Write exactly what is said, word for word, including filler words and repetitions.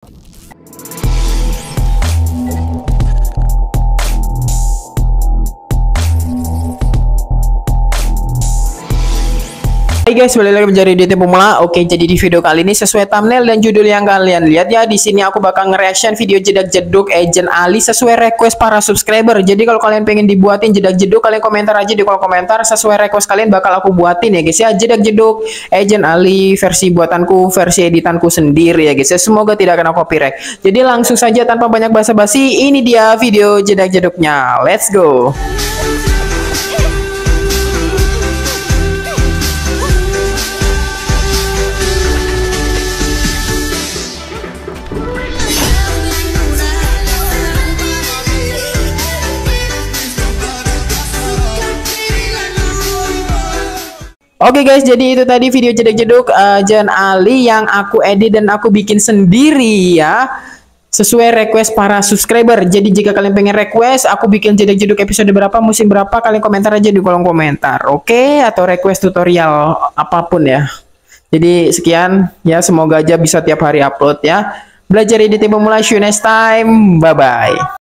Hai guys, balik lagi menjadi D T Pemula. Oke, jadi di video kali ini sesuai thumbnail dan judul yang kalian lihat ya, di sini aku bakal nge-reaction video jedak jeduk Agent Ali sesuai request para subscriber. Jadi kalau kalian pengen dibuatin jedak jeduk, kalian komentar aja di kolom komentar, sesuai request kalian bakal aku buatin ya guys ya. Jedak jeduk Agent Ali versi buatanku, versi editanku sendiri ya guys ya. Semoga tidak kena copyright. Jadi langsung saja tanpa banyak basa-basi, ini dia video jedak jeduknya. Let's go. Oke guys, jadi itu tadi video jeduk-jeduk Agent Ali yang aku edit dan aku bikin sendiri ya, sesuai request para subscriber. Jadi jika kalian pengen request aku bikin jeduk-jeduk episode berapa, musim berapa, kalian komentar aja di kolom komentar, oke? Atau request tutorial apapun ya. Jadi sekian ya, semoga aja bisa tiap hari upload ya. Belajar editing pemula, see you next time, bye bye.